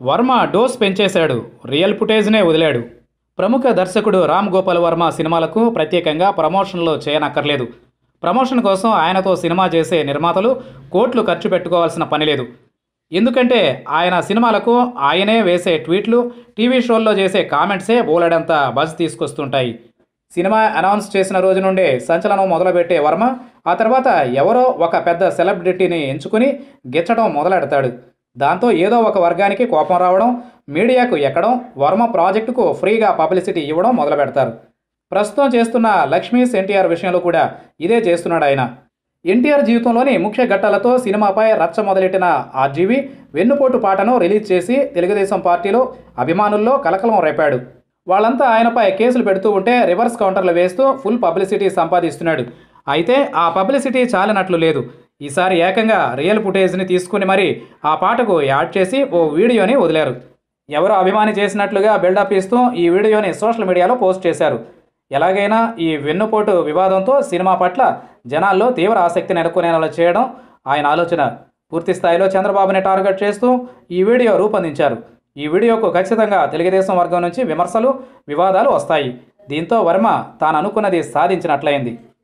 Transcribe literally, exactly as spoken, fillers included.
Varma dose పెంచేశాడు, real ఫుటేజ్నే వదిలాడు. ప్రముఖ దర్శకుడు రామ్ గోపాల్ వర్మ సినిమాలకు ప్రత్యేకంగా ప్రమోషన్లు చేయనక్కర్లేదు. ప్రమోషన్ కోసం ఆయనతో సినిమా చేసే నిర్మాతలు కోట్లు ఖర్చు పెట్టుకోవాల్సిన పని లేదు. ఎందుకంటే ఆయన సినిమాలకు ఆయనే వేసే ట్వీట్లు, టీవీ షోల్లో చేసే కామెంట్సే బోలెడంత బజ్ తీసుకొస్తుంటాయి. సినిమా అనౌన్స్ చేసిన రోజు నుండే సంచలనం మొదలుపెట్టే వర్మ ఆ తర్వాత ఎవరో ఒక పెద్ద సెలబ్రిటీని ఎంచుకుని గిచ్చడం మొదలెడతాడు. దాంతో ఏదో ఒక వర్గానికి కోపం రావడం, మీడియాకు ఎక్కడం, వర్మ ప్రాజెక్టుకు ఫ్రీగా పబ్లిసిటీ ఇవ్వడం మొదలు పెడతారు. ప్రస్తుతం చేస్తున్న లక్ష్మీస్ ఎన్టీఆర్ విషయంలో కూడా ఇదే చేస్తున్నాడు ఆయన. ఎన్టీఆర్ జీవితంలోని ముఖ్య ఘట్టాలతో సినిమాపై రచ్చ మొదలెట్టిన ఆర్జీవి వెన్నుపోటు పాటను రిలీజ్ చేసి తెలుగుదేశం పార్టీలో అభిమానుల్లో కలకలం రేపాడు. వాళ్ళంతా ఆయనపై కేసులు పెడుతూ ఉంటే రివర్స్ కౌంటర్లు వేస్తూ ఫుల్ పబ్లిసిటీ సంపాదిస్తున్నాడు. అయితే ఆ పబ్లిసిటీ చాలినట్లు లేదు. ఈసారి ఏకంగా రియల్ ఫుటేజ్ని తీసుకుని మరీ ఆ పాటకు యాడ్ చేసి ఓ వీడియోని వదిలారు. ఎవరో అభిమాని చేసినట్లుగా బిల్డప్ ఇస్తూ ఈ వీడియోని సోషల్ మీడియాలో పోస్ట్ చేశారు. ఎలాగైనా ఈ వెన్నుపోటు వివాదంతో సినిమా పట్ల జనాల్లో తీవ్ర ఆసక్తి నెలకొనేలా చేయడం ఆయన ఆలోచన. పూర్తి స్థాయిలో చంద్రబాబుని టార్గెట్ చేస్తూ ఈ వీడియో రూపొందించారు. ఈ వీడియోకు ఖచ్చితంగా తెలుగుదేశం వర్గం నుంచి విమర్శలు, వివాదాలు వస్తాయి. దీంతో వర్మ తాను అనుకున్నది సాధించినట్లయింది.